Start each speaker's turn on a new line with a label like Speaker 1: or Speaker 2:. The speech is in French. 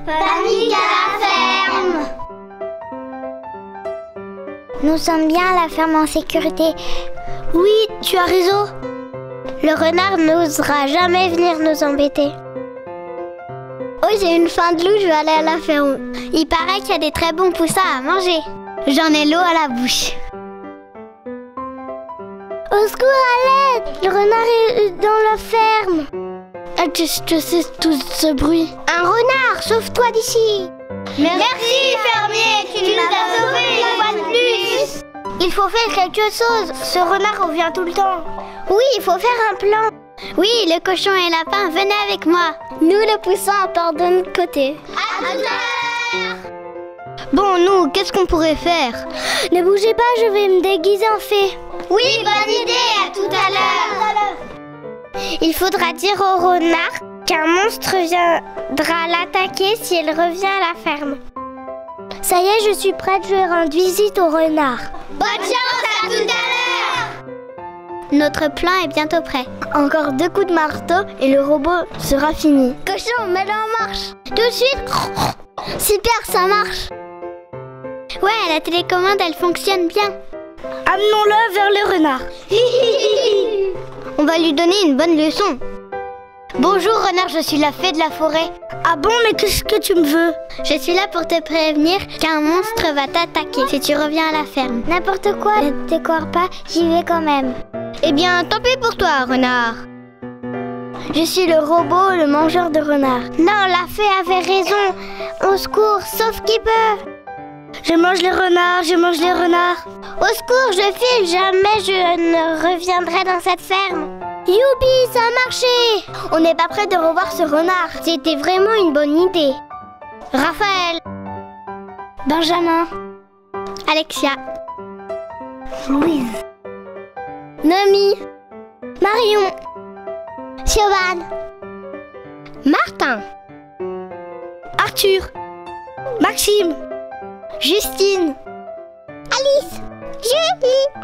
Speaker 1: Panique à la ferme!
Speaker 2: Nous sommes bien à la ferme en sécurité.
Speaker 1: Oui, tu as raison. Le renard n'osera jamais venir nous embêter. Oh, j'ai une faim de loup, je vais aller à la ferme. Il paraît qu'il y a des très bons poussins à manger. J'en ai l'eau à la bouche. Au secours, à l'aide! Le renard est dans la ferme. Qu'est-ce que c'est tout ce bruit? Un renard, sauve-toi d'ici! Merci, fermier, tu nous as sauvés une fois de plus! Il faut faire quelque chose, ce renard revient tout le temps. Oui, il faut faire un plan. Oui, le cochon et le lapin, venez avec moi. Nous, le poussin, on part de notre côté. À tout à l'heure! Bon, nous, qu'est-ce qu'on pourrait faire? Ne bougez pas, je vais me déguiser en fée. Oui, bonne idée, à tout à l'heure! Il faudra dire au renard qu'un monstre viendra l'attaquer si elle revient à la ferme. Ça y est, je suis prête, je vais rendre visite au renard. Bonne chance, à tout à l'heure! Notre plan est bientôt prêt. Encore 2 coups de marteau et le robot sera fini. Cochon, mets-le en marche! Tout de suite! Super, ça marche! Ouais, la télécommande, elle fonctionne bien. Amenons-le vers le renard. On va lui donner une bonne leçon. Bonjour renard, je suis la fée de la forêt. Ah bon, mais qu'est-ce que tu me veux? Je suis là pour te prévenir qu'un monstre va t'attaquer si tu reviens à la ferme. N'importe quoi, ne t'écoire pas, j'y vais quand même. Eh bien, tant pis pour toi, renard. Je suis le robot, le mangeur de renards. Non, la fée avait raison. Au secours, sauf qui peut. Je mange les renards, je mange les renards. Au secours, je file, jamais je ne reviendrai dans cette ferme. Youpi, ça a marché! On n'est pas prêt de revoir ce renard. C'était vraiment une bonne idée. Raphaël, Benjamin, Alexia, Louise, Noémie, Marion, Siobhan, Martin, Arthur, Maxime, Justine, Alice, Julie.